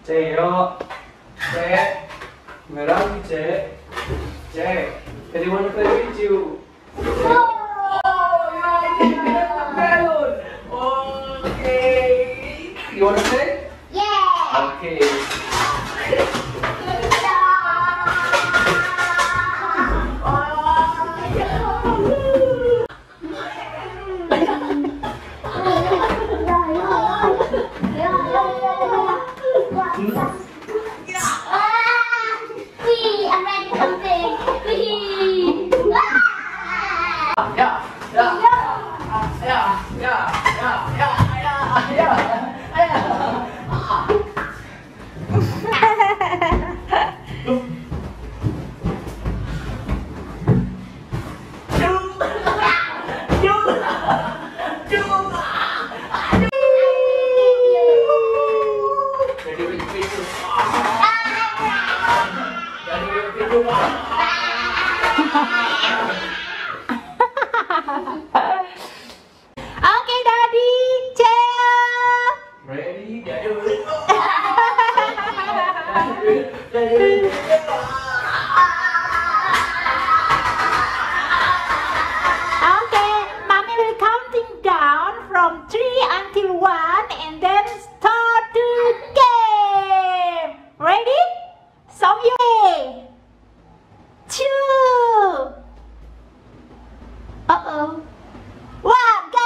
J-요. J. Merah J. J. Daddy wanna play with you. Oh, you get the balloon. Okay. You wanna play? Yeah. Okay. Okay, Daddy. Chair. Ready? Okay, Mommy will counting down from 3 until 1 and then start the game. Ready? So you 2. Uh-oh. 1, go!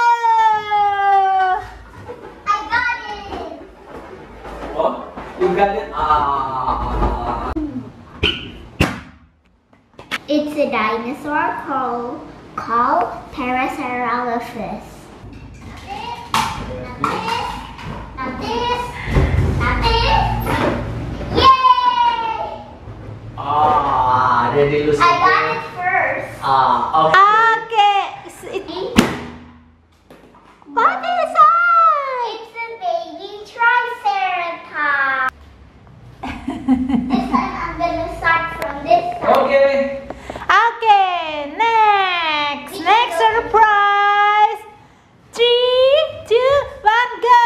I got it! Oh, you got it? Ah. It's a dinosaur called Parasaurolophus. Not this. Yay! Ah, Daddy lose. I got it first. Ah, okay. What is that? It's a baby triceratops. This time I'm gonna start from this side. Okay. Okay, next surprise. 3, 2, 1, go!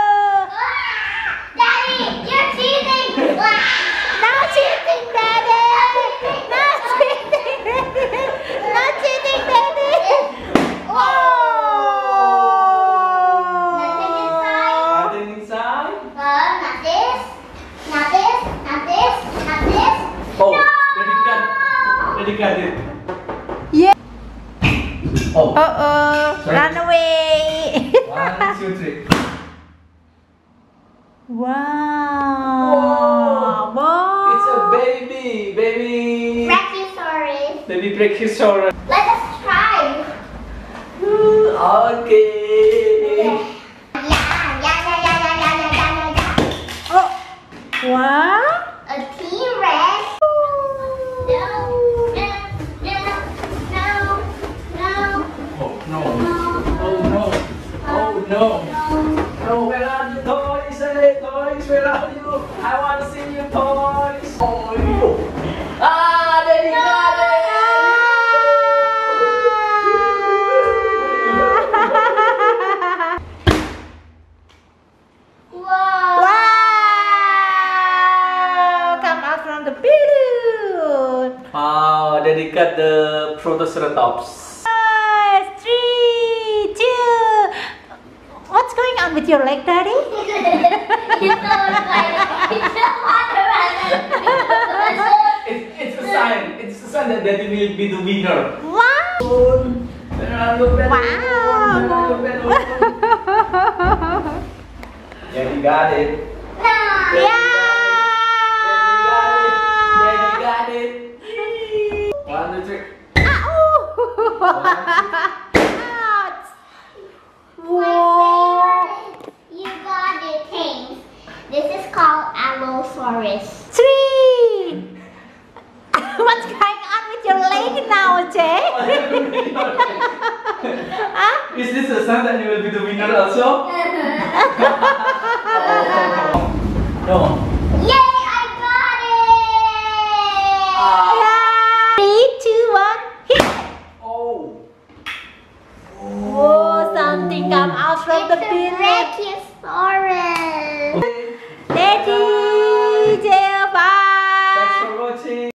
Daddy, you're cheating! No cheating, Daddy! No cheating, Daddy! No cheating, Daddy! Nothing inside? Not this. Oh, No! Daddy got it. Yeah. Oh. Sorry. Run away. 1, 2, 3. Wow. Whoa. It's a baby. Brachiosaurus. Baby Brachiosaurus. Let us try. Okay. Oh. What? A T-Rex. No. Oh no. Oh no. Oh no. No, where are your toys? Hey, toys, where are you? I want to see your toys. Oh, you. Ah, Daddy got it. Whoa. Wow! Come out from the balloon. Wow, Daddy got the Protoceratops. 3, 2. What's going on with your leg, Daddy? It's a sign. It's a sign that Daddy will be the winner. Wow! Where are your balloons? Where are your balloons? Daddy got it. Yeah! Daddy got it. 1, 2, 3. Whoa! You got it, thanks. This is called Allosaurus. 3. What's going on with your leg now, Jay? Huh? Is this a sign that you will be the winner also? No. Yay, I got it! 3, 2, 1, hit! Oh. Whoa, something come out from the It's a bin. Brachiosaurus. Daddy! detail. Bye.